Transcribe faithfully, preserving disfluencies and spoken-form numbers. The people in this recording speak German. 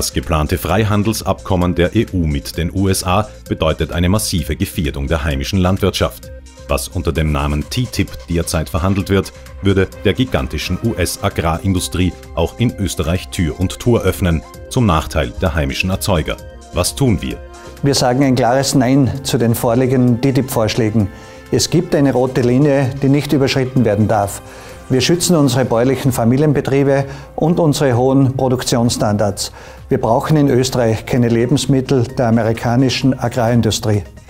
Das geplante Freihandelsabkommen der E U mit den U S A bedeutet eine massive Gefährdung der heimischen Landwirtschaft. Was unter dem Namen T T I P derzeit verhandelt wird, würde der gigantischen U S-Agrarindustrie auch in Österreich Tür und Tor öffnen, zum Nachteil der heimischen Erzeuger. Was tun wir? Wir sagen ein klares Nein zu den vorliegenden T T I P-Vorschlägen. Es gibt eine rote Linie, die nicht überschritten werden darf. Wir schützen unsere bäuerlichen Familienbetriebe und unsere hohen Produktionsstandards. Wir brauchen in Österreich keine Lebensmittel der amerikanischen Agrarindustrie.